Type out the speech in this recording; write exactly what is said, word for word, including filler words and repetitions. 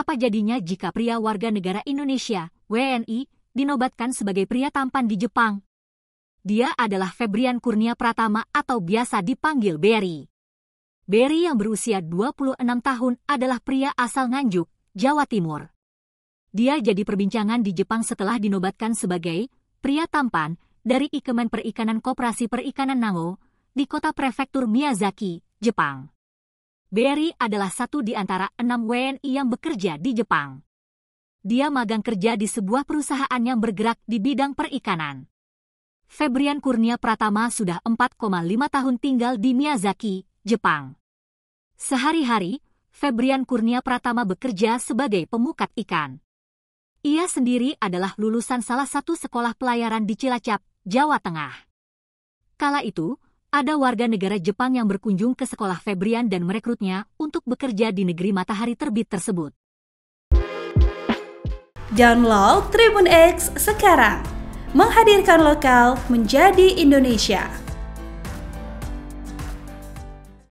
Apa jadinya jika pria warga negara Indonesia, W N I, dinobatkan sebagai pria tampan di Jepang? Dia adalah Febrian Kurnia Pratama atau biasa dipanggil Berry. Berry yang berusia dua puluh enam tahun adalah pria asal Nganjuk, Jawa Timur. Dia jadi perbincangan di Jepang setelah dinobatkan sebagai pria tampan dari Ikemen Perikanan Koperasi Perikanan Nango di kota prefektur Miyazaki, Jepang. Berry adalah satu di antara enam W N I yang bekerja di Jepang. Dia magang kerja di sebuah perusahaan yang bergerak di bidang perikanan. Febrian Kurnia Pratama sudah empat koma lima tahun tinggal di Miyazaki, Jepang. Sehari-hari, Febrian Kurnia Pratama bekerja sebagai pemukat ikan. Ia sendiri adalah lulusan salah satu sekolah pelayaran di Cilacap, Jawa Tengah. Kala itu, ada warga negara Jepang yang berkunjung ke sekolah Febrian dan merekrutnya untuk bekerja di negeri matahari terbit tersebut. Download Tribun X sekarang, menghadirkan lokal menjadi Indonesia.